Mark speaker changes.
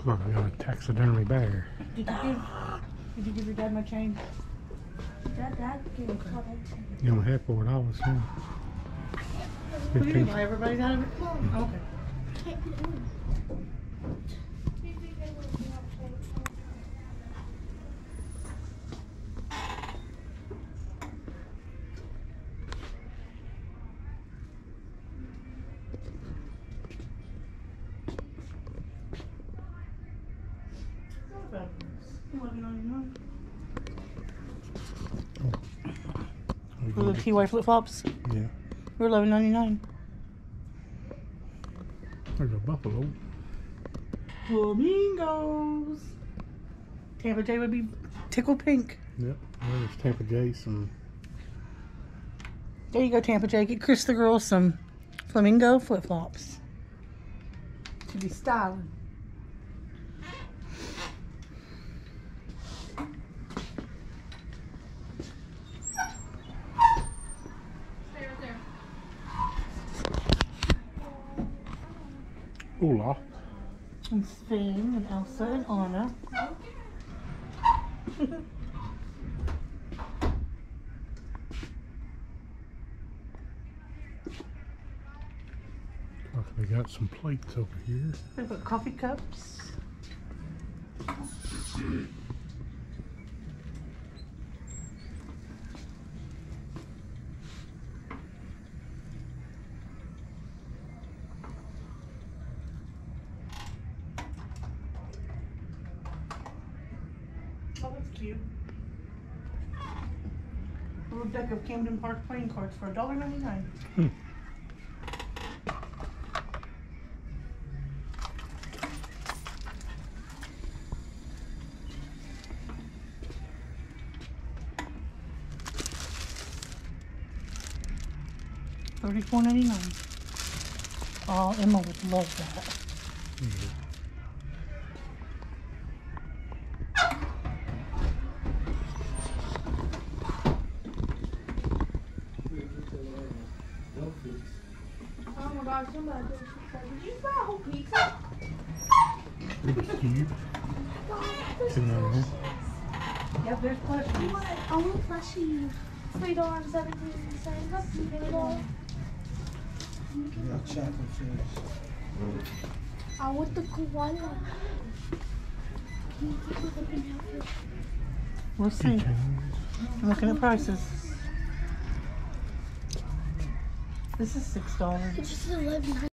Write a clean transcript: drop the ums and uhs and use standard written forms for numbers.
Speaker 1: Look, I got a taxidermy bear.
Speaker 2: Did you give your dad my chain?
Speaker 3: Dad gave me
Speaker 1: You only had $4, huh?
Speaker 2: What do you mean? Why everybody's out of it? Oh, okay.
Speaker 3: Can't get in.
Speaker 2: For the TY flip flops?
Speaker 1: Yeah.
Speaker 2: We're $11.99.
Speaker 1: There's a buffalo.
Speaker 2: Flamingos. Tampa J would be tickled pink.
Speaker 1: Yep. There's Tampa Jason.
Speaker 2: There you go, Tampa J. Get Chris the girl some flamingo flip flops. To be styling.
Speaker 1: Olaf.
Speaker 2: And Sven and Elsa and Anna.
Speaker 1: We got some plates over here.
Speaker 2: We've got coffee cups. Oh, that's cute. A little deck of Camden Park playing cards for $1.99. $34.99. Oh, Emma would love that.
Speaker 3: Oh my gosh, somebody did you buy a whole pizza?
Speaker 1: It's cute.
Speaker 2: Yep, there's plushies.
Speaker 3: I want plushie. $3.17. That's $3.
Speaker 4: Yeah, chocolate chips.
Speaker 3: I want the koala. Can you take it up and help it?
Speaker 2: We'll see. I'm looking at prices. This is $6.
Speaker 3: It's just $11.